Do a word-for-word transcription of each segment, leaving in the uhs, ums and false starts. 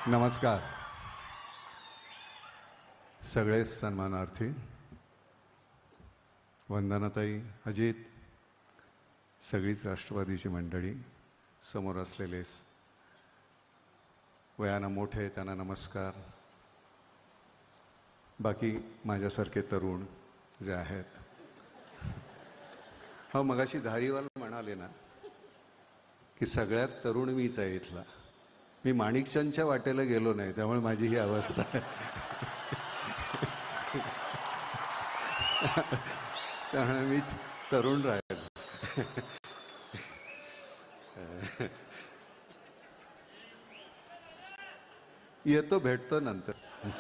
नमस्कार सगळे सन्मानार्थी, वंदनाताई, अजित, सगळीच राष्ट्रवादीची मंडळी, समोर असलेले वयानं मोठे त्यांना नमस्कार. बाकी माझ्यासारखे तरुण जे आहेत, हा मगाशी धारीवाला म्हणाले ना की सगळ्यात तरुण मीच आहे इथला. मी माणिकचंदच्या वाटेला गेलो नाही, त्यामुळे माझी ही अवस्था आहे. त्यामुळे मी तरुण राहील. येतो, भेटतो नंतर.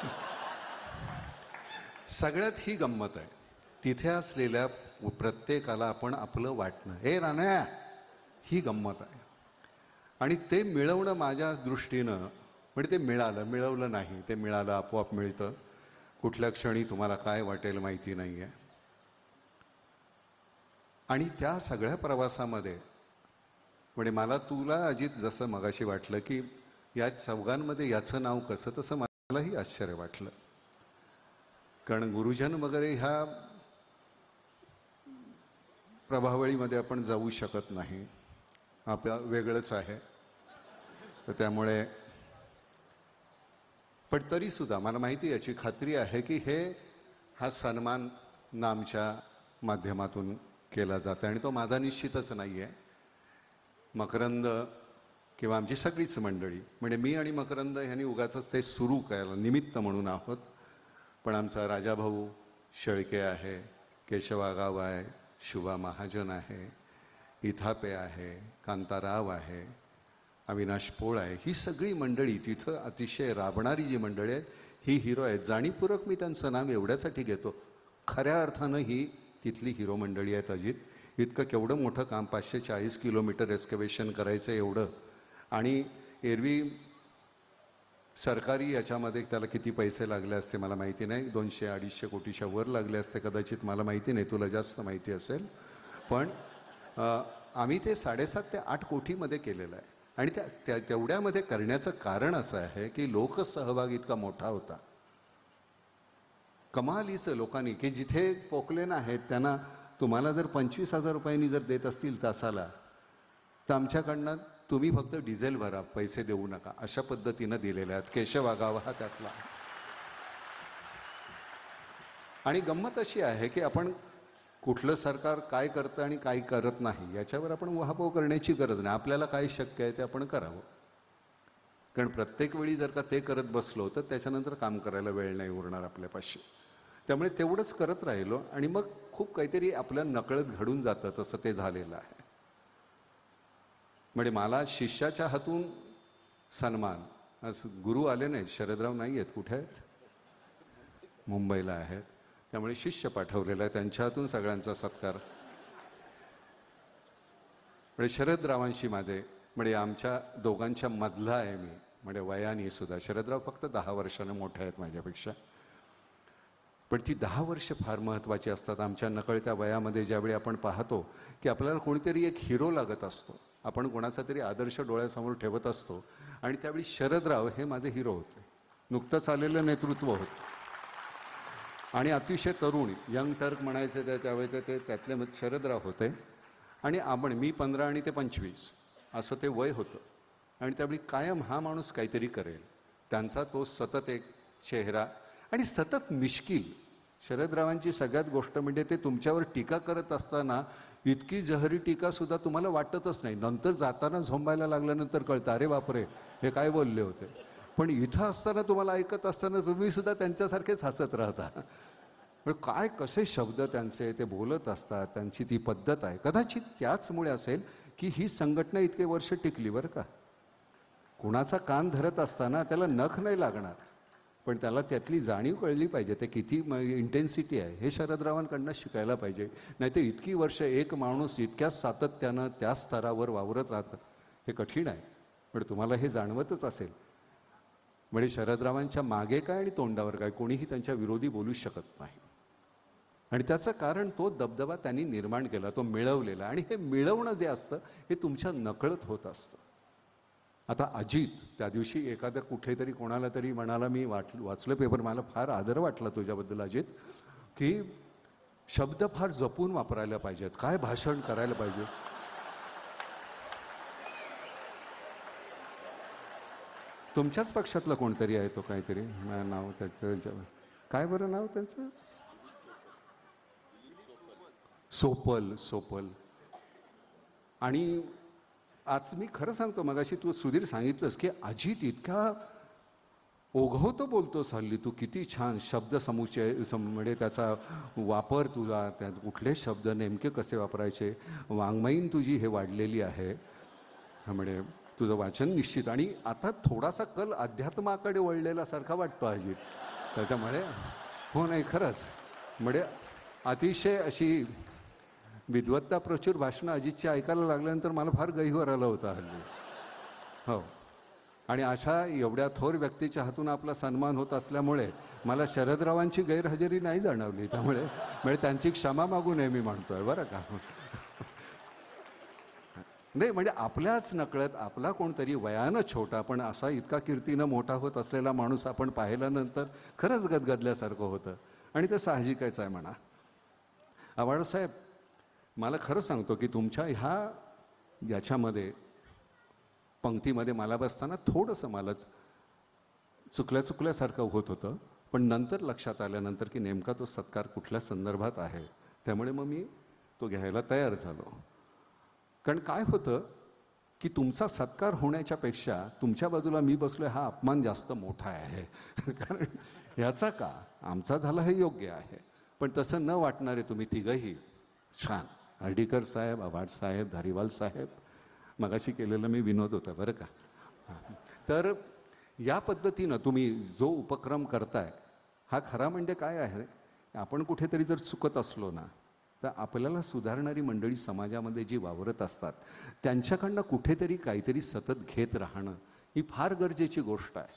सगळ्यात ही गंमत आहे, तिथे असलेल्या प्रत्येकाला आपण आपलं वाटणं, हे राण्या, ही गंमत आहे. आणि ते मिळवणं माझ्या दृष्टीनं, म्हणजे ते मिळालं, मिळवलं नाही, ते मिळालं, आपोआप मिळतं. कुठल्या क्षणी तुम्हाला काय वाटेल माहिती नाही आहे. आणि त्या सगळ्या प्रवासामध्ये म्हणजे मला तुला अजित जसं मगाशी वाटलं की या चौघांमध्ये याचं नाव कसं, तसं मलाही आश्चर्य वाटलं. कारण गुरुजन वगैरे ह्या प्रभावळीमध्ये आपण जाऊ शकत नाही, आपलं वेगळंच आहे. तर त्यामुळे पण तरीसुद्धा मला माहिती, याची खात्री आहे की हे हा सन्मान नामच्या माध्यमातून केला जातो. आणि तो माझा निश्चितच नाही आहे. मकरंद किंवा आमची सगळीच मंडळी, म्हणजे मी आणि मकरंद ह्यांनी उगाचच ते सुरू करायला निमित्त म्हणून आहोत. पण आमचा राजाभाऊ शेळके आहे, केशवागाव आहे, शुभा महाजन आहे, इथापे आहे, कांताराव आहे, अविनाश पोळ आहे, ही सगळी मंडळी तिथं अतिशय राबणारी जी मंडळी आहेत, ही हिरो आहेत. जाणीवपूर्वक मी त्यांचं नाव एवढ्यासाठी घेतो, खऱ्या अर्थानं ही तिथली हिरो मंडळी आहेत. अजित, इतकं केवढं मोठं काम, पाचशे चाळीस किलोमीटर एस्केवेशन करायचं एवढं. आणि एरवी सरकारी याच्यामध्ये त्याला किती पैसे लागले असते मला माहिती नाही, दोनशे अडीचशे कोटीच्या वर लागले असते कदाचित, मला माहिती नाही, तुला जास्त माहिती असेल. पण आम्ही ते साडेसात ते आठ कोटीमध्ये केलेलं आहे. आणि त्या त्या तेवढ्यामध्ये करण्याचं कारण असं आहे की लोकसहभाग इतका मोठा होता, कमालीचं. लोकांनी की जिथे पोकलेन आहेत त्यांना तुम्हाला जर पंचवीस हजार रुपयांनी जर देत असतील तासाला, तर आमच्याकडनं तुम्ही फक्त डिझेल भरा, पैसे देऊ नका, अशा पद्धतीनं दिलेल्या आहेत. केशवागाव हा त्यातला. आणि गंमत अशी आहे की आपण कुठलं सरकार काय करतं आणि काय करत नाही याच्यावर आपण उहापोह करण्याची गरज नाही. आपल्याला काय शक्य आहे ते आपण करावं. कारण प्रत्येक वेळी जर का ते करत बसलो तर त्याच्यानंतर काम करायला वेळ नाही उरणार आपल्यापाशी. त्यामुळे तेवढंच करत राहिलो आणि मग खूप काहीतरी आपल्या नकळत घडून जातं, तसं ते झालेलं आहे. म्हणजे मला शिष्याच्या हातून सन्मान, असं गुरु आले नाहीत, शरदराव नाही आहेत, कुठे आहेत, मुंबईला आहेत, त्यामुळे शिष्य पाठवलेला आहे, त्यांच्या हातून सगळ्यांचा सत्कार. म्हणजे शरदरावांशी माझे, म्हणजे आमच्या दोघांच्या मधला आहे मी, म्हणजे वयाने सुद्धा. शरदराव फक्त दहा वर्षानं मोठे आहेत माझ्यापेक्षा, पण ती दहा वर्ष फार महत्त्वाची असतात. आमच्या नकळत्या वयामध्ये ज्यावेळी आपण पाहतो की आपल्याला कोणीतरी एक हिरो लागत असतो, आपण कोणाचा तरी आदर्श डोळ्यासमोर ठेवत असतो, आणि त्यावेळी शरदराव हे माझे हिरो होते. नुकतंच आलेलं नेतृत्व होतं आणि अतिशय तरुण, यंग टर्क म्हणायचे त्या त्यावेळेचे ते, त्यातले शरदराव होते. आणि आपण, मी पंधरा आणि ते पंचवीस असं ते वय होतं. आणि त्यावेळी कायम हा माणूस काहीतरी करेल, त्यांचा तो सतत एक चेहरा आणि सतत मिश्किल. शरदरावांची सगळ्यात गोष्ट म्हणजे ते तुमच्यावर टीका करत असताना इतकी जहरी टीकासुद्धा तुम्हाला वाटतच नाही. नंतर जाताना झोंबायला लागल्यानंतर कळतं, अरे बापरे, हे काय बोलले होते. पण इथं असताना तुम्हाला ऐकत असताना तुम्हीसुद्धा त्यांच्यासारखेच हसत राहता. काय कसे शब्द त्यांचे ते बोलत असतात, त्यांची ती पद्धत आहे. कदाचित त्याचमुळे असेल की ही संघटना इतके वर्ष टिकली. बरं का, कुणाचा कान धरत असताना त्याला नख नाही लागणार, पण त्याला त्यातली जाणीव कळली पाहिजे, ते किती इंटेन्सिटी आहे हे शरदरावांकडनं शिकायला पाहिजे. नाही तर इतकी वर्ष एक माणूस इतक्या सातत्यानं त्या स्तरावर वावरत राहतं, हे कठीण आहे. पण तुम्हाला हे जाणवतच असेल. म्हणजे शरदरावांच्या मागे काय आणि तोंडावर काय, कोणीही त्यांच्या विरोधी बोलू शकत नाही. आणि त्याचं कारण तो दबदबा त्यांनी निर्माण केला, तो मिळवलेला. आणि हे मिळवणं जे असतं हे तुमच्या नकळत होत असतं. आता अजित त्या दिवशी एखाद्या कुठेतरी कोणाला तरी म्हणाला, मी वाट वाचलं पेपर, मला फार आदर वाटला तुझ्याबद्दल अजित, की शब्द फार जपून वापरायला पाहिजेत, काय भाषण करायला पाहिजे. तुमच्याच पक्षातलं कोणतरी आहे तो काहीतरी, नाव त्याचं काय बरं नाव त्यांचं, सोपल सोपल. आणि आज मी खरं सांगतो, मगाशी तू सुधीर सांगितलंस की अजित इतका ओघवतो बोलतोस हल्ली तू, किती छान शब्द समुच्चय म्हणजे त्याचा वापर तुझा, त्यात कुठले शब्द नेमके कसे वापरायचे, वाङ्मयीन तुझी हे वाढलेली आहे. म्हणजे तुझं वाचन निश्चित, आणि आता थोडासा कल अध्यात्माकडे वळलेला सारखा वाटतो अजित त्याच्यामुळे. हो नाही खरंच, म्हणजे अतिशय अशी विद्वत्ता प्रचूर भाषणं अजितची ऐकायला लागल्यानंतर मला फार गहिवर आलं होतं हल्ली. हो, आणि अशा एवढ्या थोर व्यक्तीच्या हातून आपला सन्मान होत असल्यामुळे मला शरदरावांची गैरहजेरी नाही जाणवली, त्यामुळे म्हणजे त्यांची क्षमा मागू नये मी म्हणतोय बरं का. नाही म्हणजे आपल्याच नकळत आपला कोणतरी वयानं छोटा पण असा इतका कीर्तीनं मोठा होत असलेला माणूस आपण पाहिल्यानंतर खरंच गदगदल्यासारखं होतं, आणि ते साहजिकच आहे म्हणा. आव्हाडसाहेब, मला खरं सांगतो की तुमच्या ह्या याच्यामध्ये पंक्तीमध्ये मला बसताना थोडंसं मलाच चुकल्या चुकल्यासारखं होत होतं, पण नंतर लक्षात आल्यानंतर की नेमका तो सत्कार कुठल्या संदर्भात आहे, त्यामुळे मग मी तो घ्यायला तयार झालो. कारण काय होतं की तुमचा सत्कार होण्याच्यापेक्षा तुमच्या बाजूला मी बसलोय हा अपमान जास्त मोठा आहे. कारण ह्याचा का आमचा झाला हे योग्य आहे, पण तसं न वाटणारे तुम्ही तिघही छान. हर्डीकर साहेब, आव्हाड साहेब, धारीवाल साहेब, मगाशी केलेलं मी विनोद होता बरं का. तर या पद्धतीनं तुम्ही जो उपक्रम करताय हा खरा म्हणजे काय आहे, आपण कुठेतरी जर चुकत असलो ना तर आपल्याला सुधारणारी मंडळी समाजामध्ये जी वावरत असतात त्यांच्याकडनं कुठेतरी काहीतरी सतत घेत राहणं ही फार गरजेची गोष्ट आहे.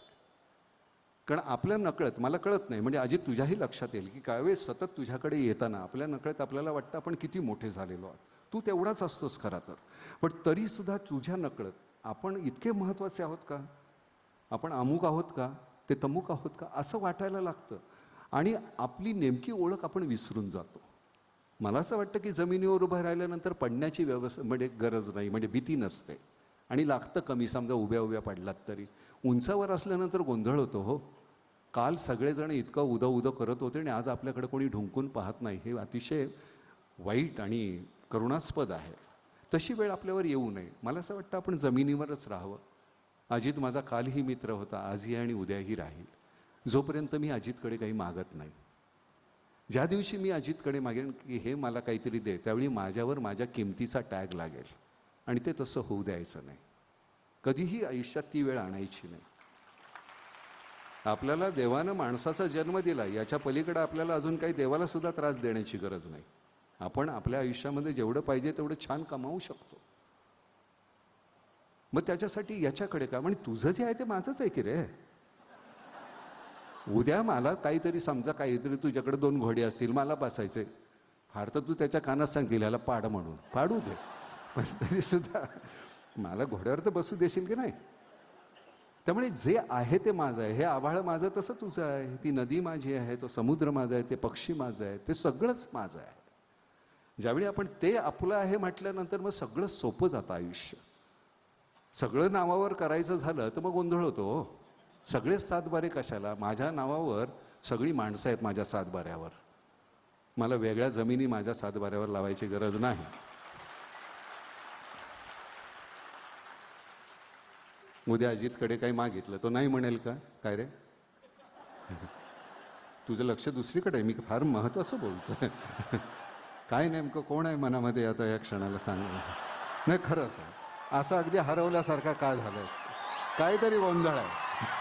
कारण आपल्या नकळत, मला कळत नाही म्हणजे अजित तुझ्याही लक्षात येईल की काही वेळेस सतत तुझ्याकडे येताना आपल्या नकळत आपल्याला वाटतं आपण किती मोठे झालेलो आहोत, तू तेवढाच असतोस खरा तर, पण तरीसुद्धा तुझ्या नकळत आपण इतके महत्त्वाचे आहोत का, आपण अमुक आहोत का, ते तमुक आहोत का, असं वाटायला लागतं. आणि आपली नेमकी ओळख आपण विसरून जातो. मला असं वाटतं की जमिनीवर उभं राहिल्यानंतर पडण्याची व्यवस्था म्हणजे गरज नाही, म्हणजे भीती नसते, आणि लागतं कमी, समजा उभ्या उभ्या पडलात तरी. उंचावर असल्यानंतर गोंधळ होतो. हो, काल सगळेजण इतकं उदं उदं करत होते आणि आज आपल्याकडे कोणी ढुंकून पाहत नाही, हे अतिशय वाईट आणि करुणास्पद आहे. तशी वेळ आपल्यावर येऊ नये. मला असं वाटतं आपण जमिनीवरच राहावं. अजित माझा कालही मित्र होता, आजही आणि उद्याही राहील, जोपर्यंत मी अजितकडे काही मागत नाही. ज्या दिवशी मी अजितकडे मागेन की हे मला काहीतरी दे, त्यावेळी माझ्यावर माझ्या किमतीचा टॅग लागेल, आणि ते तसं होऊ द्यायचं नाही. कधीही आयुष्यात ती वेळ आणायची नाही. आपल्याला देवानं माणसाचा जन्म दिला, याच्या पलीकडे आपल्याला अजून काही देवाला सुद्धा त्रास देण्याची गरज नाही. आपण आपल्या आयुष्यामध्ये जेवढं पाहिजे तेवढं छान कमावू शकतो. मग त्याच्यासाठी याच्याकडे का, म्हणजे तुझं जे आहे ते माझंच आहे की रे. उद्या मला काहीतरी समजा काहीतरी तुझ्याकडे दोन घोडे असतील, मला बसायचे, फार तर तू त्याच्या कानात सांगतील याला पाड म्हणून, पाडू दे, पण तरी सुद्धा मला घोड्यावर तर बसू देशील की नाही. त्यामुळे जे आहे ते माझं आहे. हे आभाळ माझं तसं तुझं आहे, ती नदी माझी आहे, तो समुद्र माझा आहे, ते पक्षी माझं आहे, ते सगळंच माझं आहे. ज्यावेळी आपण ते आपलं आहे म्हटल्यानंतर मग सगळं सोपं जातं आयुष्य. सगळं नावावर करायचं झालं तर मग गोंधळ होतो. सगळेच सातबारे कशाला, माझ्या नावावर सगळी माणसं आहेत माझ्या सातबाऱ्यावर, मला वेगळ्या जमिनी माझ्या सातबाऱ्यावर लावायची गरज नाही. उद्या अजितकडे काही मागितलं तो नाही म्हणेल का, काय रे तुझं लक्ष दुसरीकडे आहे, मी फार महत्त्वाचं बोलतोय. काय नेमकं कोण आहे मनामध्ये आता या क्षणाला सांग. नाही खरंच असं अगदी हरवल्यासारखा का झालंय, काहीतरी गोंधळ आहे.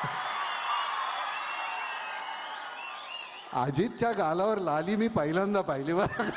अजितच्या गालावर लाली मी पहिल्यांदा पाहिली बरं.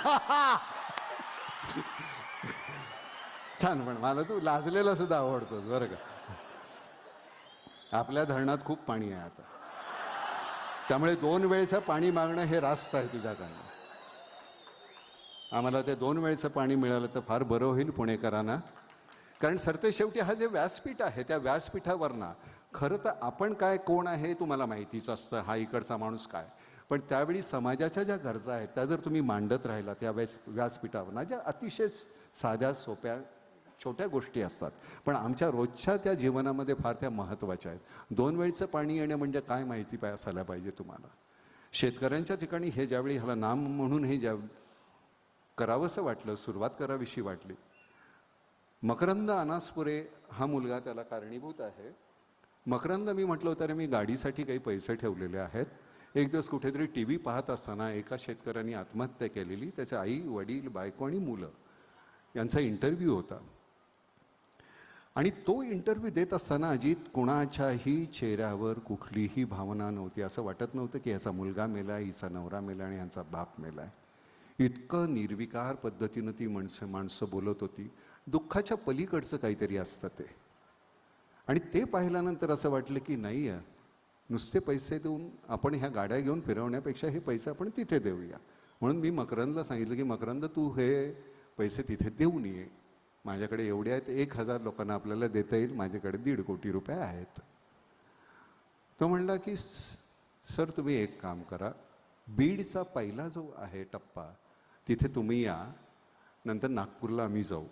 छान, पण मला तू लाजलेला सुद्धा आवडतोस बरं का. आपल्या धरणात खूप पाणी आहे आता, त्यामुळे दोन वेळेचं पाणी मागणं हे रास्त आहे तुझ्याकडनं. आम्हाला ते दोन वेळेचं पाणी मिळालं तर फार बरं होईल पुणेकरांना. कारण सरतेशेवटी हा जे व्यासपीठ आहे त्या व्यासपीठावरनं खरं तर आपण काय कोण आहे हे तुम्हाला माहितीच असतं, हा इकडचा माणूस काय. पण त्यावेळी समाजाच्या ज्या गरजा आहेत त्या जर तुम्ही मांडत राहिला त्या व्यास व्यासपीठावर, ज्या अतिशय साध्या सोप्या छोट्या गोष्टी असतात पण आमच्या रोजच्या त्या जीवनामध्ये फार त्या महत्त्वाच्या आहेत. दोन वेळचं पाणी येणं म्हणजे काय माहिती पाय असायला पाहिजे तुम्हाला. शेतकऱ्यांच्या ठिकाणी हे ज्यावेळी ह्याला नाम म्हणून हे ज्या करावंसं वाटलं, सुरुवात करावीशी वाटली. मकरंद अनासपुरे हा मुलगा त्याला कारणीभूत आहे. मकरंद मी म्हटलं होतं रे मी गाडीसाठी काही पैसे ठेवलेले आहेत. एक दिवस कुठेतरी टी व्ही पाहत असताना एका शेतकऱ्यांनी आत्महत्या केलेली, त्याचे आई वडील बायको आणि मुलं यांचा इंटरव्ह्यू होता. आणि तो इंटरव्ह्यू देत असताना अजित कोणाच्याही चेहऱ्यावर कुठलीही भावना नव्हती. असं वाटत नव्हतं की याचा मुलगा मेला, हिचा नवरा मेला आणि यांचा बाप मेला. इतकं निर्विकार पद्धतीनं ती माणसं माणसं बोलत होती. दुःखाच्या पलीकडचं काहीतरी असतं ते. आणि ते पाहिल्यानंतर असं वाटलं की नाही आहे, नुसते पैसे देऊन आपण ह्या गाड्या घेऊन फिरवण्यापेक्षा हे पैसे आपण तिथे देऊया. म्हणून मी मकरंदला सांगितलं की मकरंद तू हे पैसे तिथे देऊन ये, माझ्याकडे एवढे आहेत, एक हजार लोकांना आपल्याला देता येईल, माझ्याकडे दीड कोटी रुपये आहेत. तो म्हणला की सर तुम्ही एक काम करा, बीडचा पहिला जो आहे टप्पा तिथे तुम्ही या, नंतर नागपूरला आम्ही जाऊ.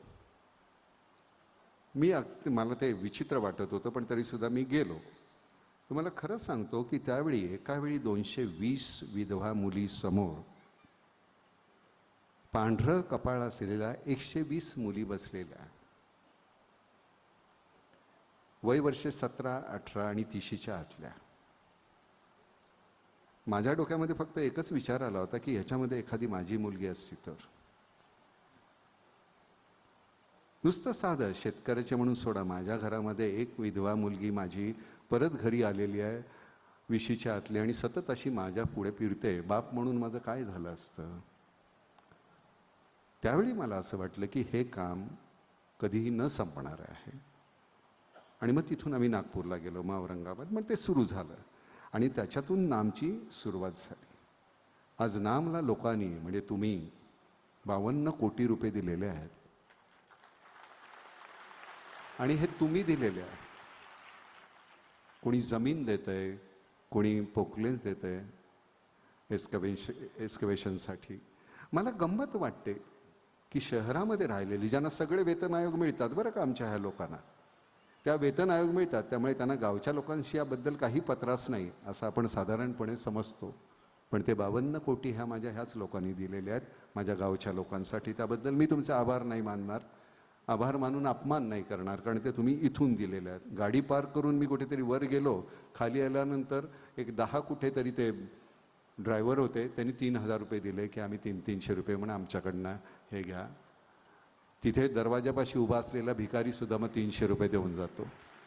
मी मला ते विचित्र वाटत होतं पण तरीसुद्धा मी गेलो. तुम्हाला खरं सांगतो की त्यावेळी एकावेळी दोनशे वीस विधवा मुलीसमोर पांढरं कपाळ असलेल्या एकशे वीस मुली बसलेल्या, वय वर्षे सतरा अठरा आणि तिशीच्या आतल्या. माझ्या डोक्यामध्ये फक्त एकच विचार आला होता की ह्याच्यामध्ये एखादी माझी मुलगी असती तर. नुसतं साधं शेतकऱ्याचे म्हणून सोडा, माझ्या घरामध्ये एक विधवा मुलगी माझी परत घरी आलेली आहे विशीच्या आतली आणि सतत अशी माझ्या पुढे फिरते. बाप म्हणून माझं काय झालं असतं. त्यावेळी मला असं वाटलं की हे काम कधीही न संपणार आहे. आणि मग तिथून आम्ही नागपूरला गेलो, मग औरंगाबाद, मग ते सुरू झालं आणि त्याच्यातून नामची सुरुवात झाली. आज नामला लोकांनी म्हणजे तुम्ही बावन्न कोटी रुपये दिलेले आहेत आणि हे तुम्ही दिलेले आहे. कोणी जमीन देतंय, कोणी पोकलेन्स देतंय एस्कवेशन एस्कवेशनसाठी. मला गंमत वाटते की शहरामध्ये राहिलेली ज्यांना सगळे वेतन आयोग मिळतात बरं का, आमच्या ह्या लोकांना त्या वेतन आयोग मिळतात, त्यामुळे त्यांना गावच्या लोकांशी याबद्दल काही पत्रास नाही असं आपण साधारणपणे समजतो. पण ते बावन्न कोटी ह्या माझ्या ह्याच लोकांनी दिलेले आहेत माझ्या गावच्या लोकांसाठी. त्याबद्दल मी तुमचे आभार नाही मानणार, आभार मानून अपमान नाही करणार, कारण ते तुम्ही इथून दिलेले आहेत. गाडी पार्क करून मी कुठेतरी वर गेलो, खाली आल्यानंतर एक दहा कुठेतरी ते ड्रायव्हर होते, त्यांनी तीन हजार रुपये दिले की आम्ही तीन तीनशे रुपये म्हणून आमच्याकडनं हे घ्या. तिथे दरवाजापाशी उभा असलेला भिकारीसुद्धा मग तीनशे रुपये देऊन जातो.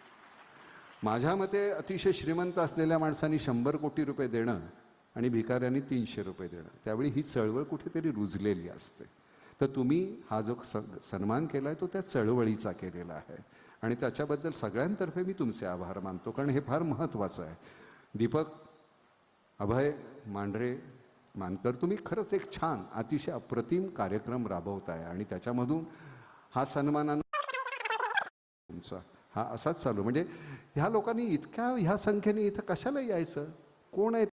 माझ्या मते अतिशय श्रीमंत असलेल्या माणसांनी शंभर कोटी रुपये देणं आणि भिकाऱ्यांनी तीनशे रुपये देणं, त्यावेळी ही चळवळ कुठेतरी रुजलेली असते. तर तुम्ही हा जो स सन्मान केला आहे तो त्या चळवळीचा केलेला आहे आणि त्याच्याबद्दल सगळ्यांतर्फे मी तुमचे आभार मानतो, कारण हे फार महत्त्वाचं आहे. दीपक, अभय, मांढरे, मानकर, तुम्ही खरंच एक छान अतिशय अप्रतिम कार्यक्रम राबवताय आणि त्याच्यामधून हा सन्मानानं तुमचा हा असाच चालू. म्हणजे ह्या लोकांनी इतक्या ह्या संख्येने इथं कशाला यायचं, कोण आहे?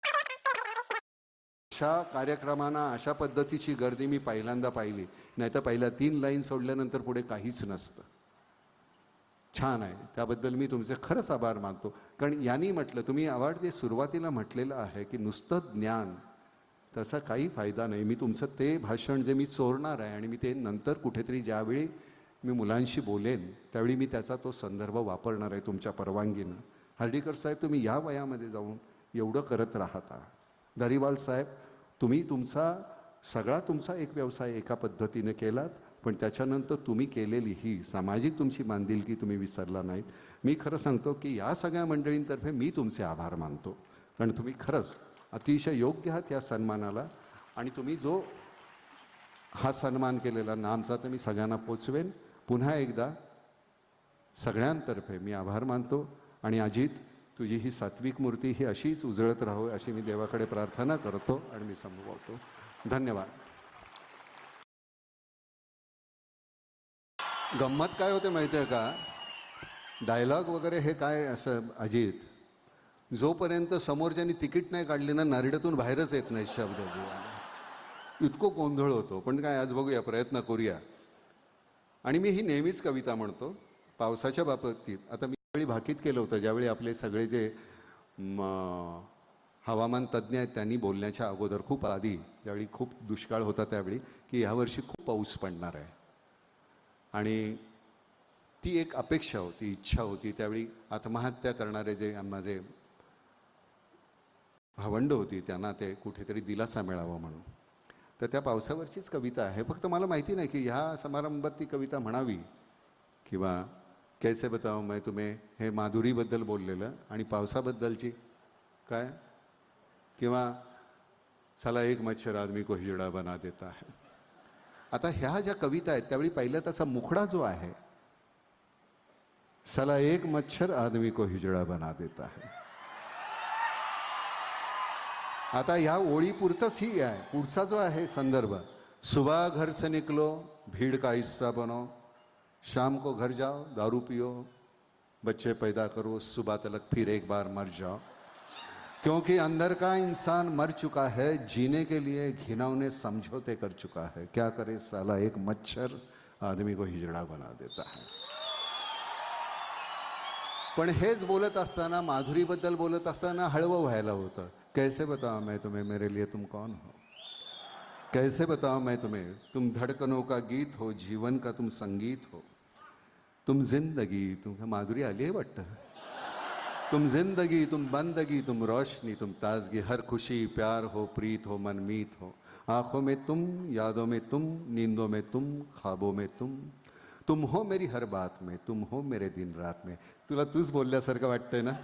अशा कार्यक्रमांना अशा पद्धतीची गर्दी मी पहिल्यांदा पाहिली, नाही तर पहिल्या तीन लाईन सोडल्यानंतर पुढे काहीच नसतं. छान आहे, त्याबद्दल मी तुमचे खरंच आभार मानतो. कारण यांनी म्हटलं, तुम्ही अवार्ड जे सुरुवातीला म्हटलेलं आहे की नुसतं ज्ञान, त्याचा काही फायदा नाही. मी तुमचं ते भाषण जे मी चोरणार आहे आणि मी ते नंतर कुठेतरी ज्यावेळी मी मुलांशी बोलेन त्यावेळी मी त्याचा तो संदर्भ वापरणार आहे तुमच्या परवानगीनं. हर्डीकर साहेब, तुम्ही या वयामध्ये जाऊन एवढं करत राहता. दरीवाल साहेब, तुम्ही तुमचा सगळा तुमचा एक व्यवसाय एका पद्धतीने केलात, पण त्याच्यानंतर तुम्ही केलेली ही सामाजिक तुमची बांधिलकी तुम्ही विसरला नाहीत. मी खरं सांगतो की या सगळ्या मंडळींतर्फे मी तुमचे आभार मानतो, कारण तुम्ही खरंच अतिशय योग्य आहात या सन्मानाला. आणि तुम्ही जो हा सन्मान केलेला नामचा तर मी सगळ्यांना पोचवेन. पुन्हा एकदा सगळ्यांतर्फे मी आभार मानतो. आणि अजित, तुझी ही सात्विक मूर्ती ही अशीच उजळत राहो अशी मी देवाकडे प्रार्थना करतो आणि मी संपवतो. धन्यवाद. गंमत काय होते माहिती आहे का, डायलॉग वगैरे हे काय असं अजित, जोपर्यंत समोरच्यानी तिकीट नाही काढली ना नारड्यातून बाहेरच येत नाही शब्द, इतकं गोंधळ होतो. पण काय आज बघूया, प्रयत्न करूया. आणि मी ही नेहमीच कविता म्हणतो पावसाच्या बाबतीत. आता मी त्यावेळी भाकीत केलं होतं, ज्यावेळी आपले सगळे जे हवामान तज्ज्ञ आहेत त्यांनी बोलण्याच्या अगोदर खूप आधी, ज्यावेळी खूप दुष्काळ होता त्यावेळी, की ह्यावर्षी खूप पाऊस पडणार आहे. आणि ती एक अपेक्षा होती, इच्छा होती. त्यावेळी आत्महत्या करणारे जे माझे भावंड होती त्यांना ते कुठेतरी दिलासा मिळावा म्हणून. तर त्या पावसावरचीच कविता आहे. फक्त मला माहिती नाही की ह्या समारंभात ती कविता म्हणावी किंवा कैसे बताओ मैं तुम्हें हे माधुरीबद्दल बोललेलं आणि पावसाबद्दलची काय, किंवा साला एक मच्छर आदमी को हिजड़ा बना देता है. आता ह्या ज्या कविता आहेत त्यावेळी पहिला त्याचा मुखडा जो आहे, साला एक मच्छर आदमी को हिजड़ा बना देता है. आता ह्या ओळीपुरतच ही आहे. पुढचा जो आहे संदर्भ, सुबह घर से निकलो भीड़ का हिस्सा बनो, शाम को घर जाओ दारू पियो, बच्चे पैदा करो, सुबह तलक फिर एक बार मर जाओ, क्योंकि अंदर का इंसान मर चुका है, जीने के लिए घिनौने समझौते कर चुका है. क्या करे साला एक मच्छर आदमी को हिजड़ा बना देता है. पण हेच बोलत असताना, माधुरीबद्दल बोलत असताना हळवं व्हायला होतं. कैसे बताओ मैं तुम्हें मेरे लिए तुम कौन हो, कैसे बताओ मैं तुम्हें तुम धड़कनों का गीत हो, जीवन का तुम संगीत हो, तुम जिंदगी, तुम माधुरी आली आहे वाटतं, तुम जिंदगी, तुम बंदगी, तुम रोशनी, तुम ताजगी, हर खुशी प्यार हो, प्रीत हो, मनमीत हो, आंखों में तुम, यादों में तुम, नींदों में तुम, ख्वाबों में तुम, तुम हो मेरी हर बात में, तुम हो मेरे दिन रात में. तुला तूच बोलल्यासारखं वाटतंय ना.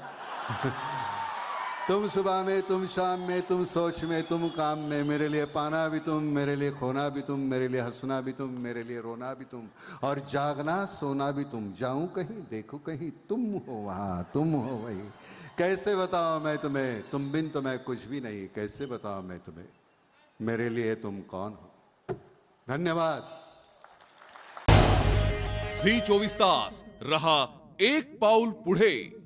तुम सुबह में, तुम शाम में, तुम सोच में, तुम काम में, मेरे लिए पाना भी तुम, मेरे लिए खोना भी तुम, मेरे लिए हंसना भी तुम, मेरे लिए रोना भी तुम, और जागना सोना भी तुम. जाऊं कहीं देखूं कहीं, तुम हो वहाँ, तुम हो वही. कैसे बताओ मैं तुम्हें, तुम बिन तो मैं कुछ भी नहीं. कैसे बताओ मैं तुम्हें मेरे लिए तुम कौन हो. धन्यवाद. झी चोवीस तास रहा एक पाऊल पुढे.